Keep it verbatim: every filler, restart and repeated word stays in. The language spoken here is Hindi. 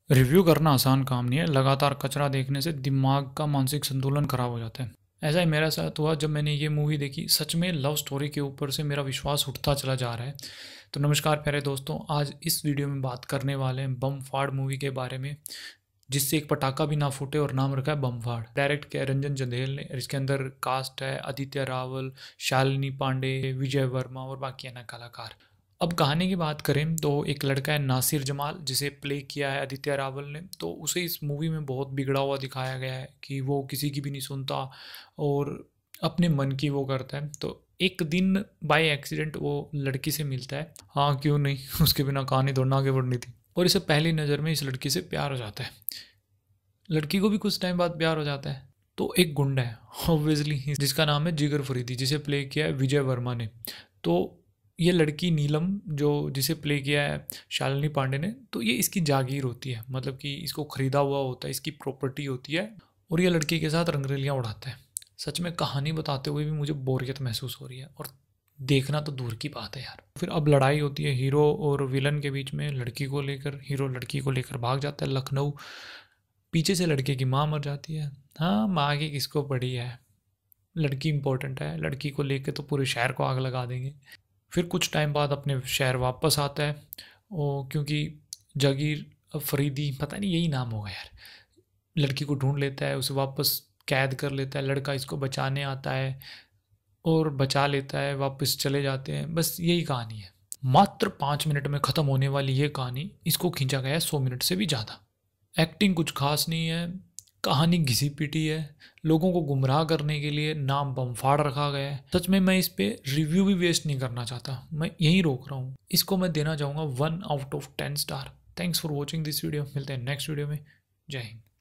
रिव्यू करना आसान काम नहीं है। लगातार कचरा देखने से दिमाग का मानसिक संतुलन खराब हो जाता है। ऐसा ही मेरे साथ हुआ जब मैंने ये मूवी देखी। सच में लव स्टोरी के ऊपर से मेरा विश्वास उठता चला जा रहा है। तो नमस्कार प्यारे दोस्तों, आज इस वीडियो में बात करने वाले हैं बम फाड़ मूवी के बारे में, जिससे एक पटाखा भी ना फूटे और नाम रखा है बमफाड़। डायरेक्ट किया रंजन चंदेल ने। इसके अंदर कास्ट है आदित्य रावल, शालिनी पांडे, विजय वर्मा और बाकी अन्य कलाकार। अब कहानी की बात करें तो एक लड़का है नासिर जमाल, जिसे प्ले किया है आदित्य रावल ने। तो उसे इस मूवी में बहुत बिगड़ा हुआ दिखाया गया है कि वो किसी की भी नहीं सुनता और अपने मन की वो करता है। तो एक दिन बाय एक्सीडेंट वो लड़की से मिलता है। हाँ क्यों नहीं, उसके बिना कहानी दौड़ना आगे बढ़नी थी। और इसे पहली नज़र में इस लड़की से प्यार हो जाता है। लड़की को भी कुछ टाइम बाद प्यार हो जाता है। तो एक गुंडा है ऑब्वियसली, जिसका नाम है जिगर फरीदी, जिसे प्ले किया है विजय वर्मा ने। तो ये लड़की नीलम, जो जिसे प्ले किया है शालिनी पांडे ने, तो ये इसकी जागीर होती है, मतलब कि इसको खरीदा हुआ होता है, इसकी प्रॉपर्टी होती है। और ये लड़की के साथ रंगरेलियाँ उड़ाता है। सच में कहानी बताते हुए भी मुझे बोरियत महसूस हो रही है, और देखना तो दूर की बात है यार। फिर अब लड़ाई होती है हीरो और विलन के बीच में, लड़की को लेकर। हीरो लड़की को लेकर भाग जाता है लखनऊ। पीछे से लड़के की माँ मर जाती है। हाँ, माँ की किसको पड़ी है, लड़की इंपॉर्टेंट है। लड़की को लेकर तो पूरे शहर को आग लगा देंगे। फिर कुछ टाइम बाद अपने शहर वापस आता है, और क्योंकि जागीर फरीदी, पता नहीं यही नाम होगा यार, लड़की को ढूंढ लेता है, उसे वापस कैद कर लेता है। लड़का इसको बचाने आता है और बचा लेता है, वापस चले जाते हैं। बस यही कहानी है। मात्र पाँच मिनट में ख़त्म होने वाली ये कहानी, इसको खींचा गया है सौ मिनट से भी ज़्यादा। एक्टिंग कुछ खास नहीं है, कहानी घिसी पिटी है, लोगों को गुमराह करने के लिए नाम बमफाड़ रखा गया है। सच में मैं इस पे रिव्यू भी वेस्ट नहीं करना चाहता, मैं यहीं रोक रहा हूँ। इसको मैं देना चाहूँगा one out of ten star. Thanks for watching this video. मिलते हैं नेक्स्ट वीडियो में। जय हिंद।